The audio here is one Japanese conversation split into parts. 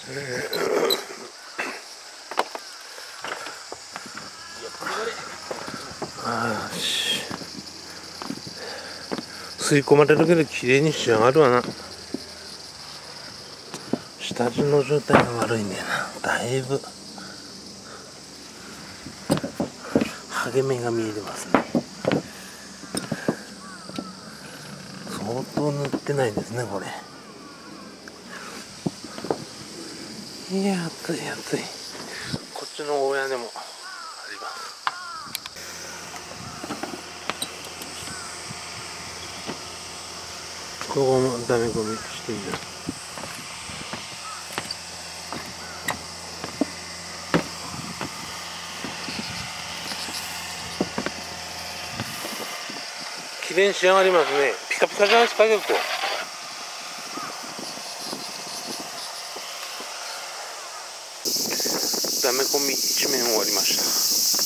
あし吸い込まれるけど綺麗に仕上がるわな。下地の状態が悪いんだよな。だいぶ剥げ目が見えてますね。相当塗ってないですねこれ。いや暑い暑い。こっちの大屋根もあります。ここもダメ込みしてみる。綺麗に仕上がりますね。ピカピカじゃないですか結構。ダメ込み一面終わりました。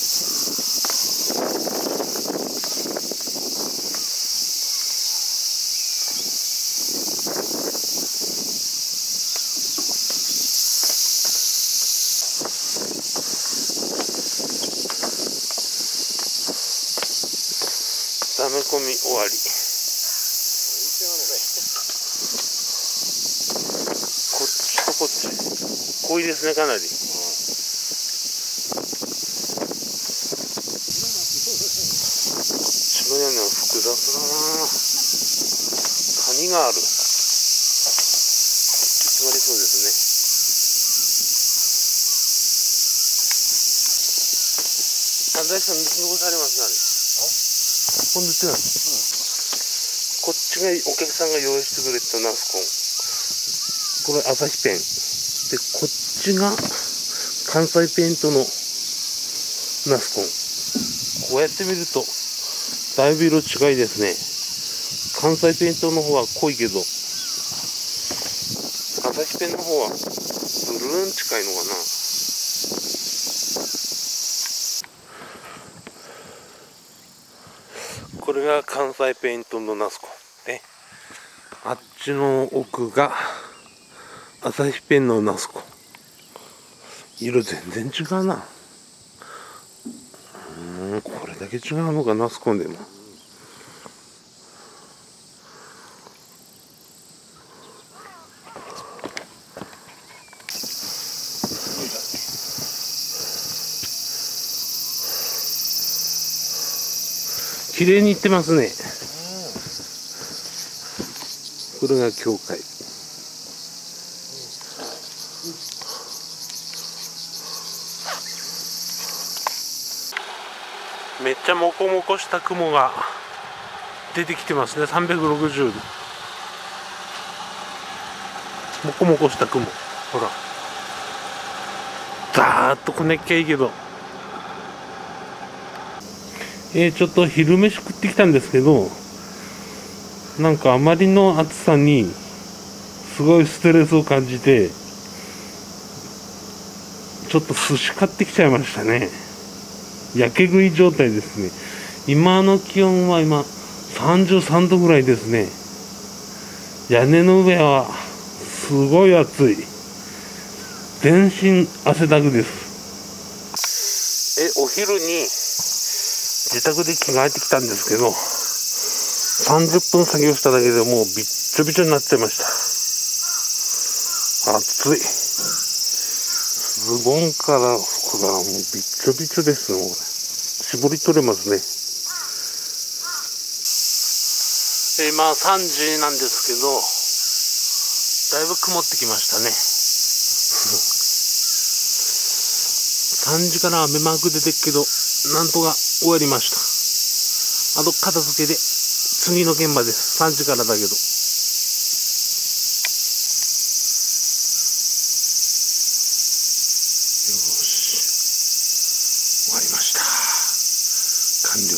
ダメ込み終わり。こっちとこっち濃いですねかなり。白屋根は複雑だな。谷がある。詰まりそうですね。三大さん残されますねあれ。こんでてない。こっちがお客さんが用意してくれたナスコン。これ朝日ペンで、こっちが関西ペイントのナスコン。こうやって見るとだいぶ色違いですね。関西ペイントの方は濃いけど、朝日ペンの方はブルーン近いのかな。これが関西ペイントのナスコンで、あっちの奥が朝日ペンのナスコン。色全然違うな。これだけ違うのかナスコンでも。綺麗にいってますね。これが教会。めっちゃモコモコした雲が出てきてますね。360度モコモコした雲。ほらザーッとこねっきゃいいけど、ちょっと昼飯食ってきたんですけど、なんかあまりの暑さにすごいストレスを感じて、ちょっと寿司買ってきちゃいましたね。やけ食い状態ですね。今の気温は今33度ぐらいですね。屋根の上はすごい暑い。全身汗だくです。お昼に自宅で着替えてきたんですけど、30分作業しただけでもうびっちょびちょになっちゃいました。暑い。ズボンから服がもうびっちょびちょですよ。絞り取れますね。今3時なんですけど、だいぶ曇ってきましたね。3時から雨マーク出てるけど、なんとか終わりました。あと片付けで次の現場です。3時からだけど。よし、終わりました。完了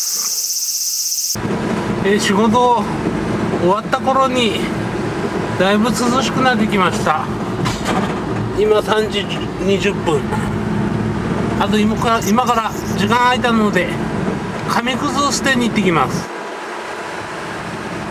です。仕事終わった頃にだいぶ涼しくなってきました。今3時20分。あと今から時間空いたので紙くずを捨てに行ってきます。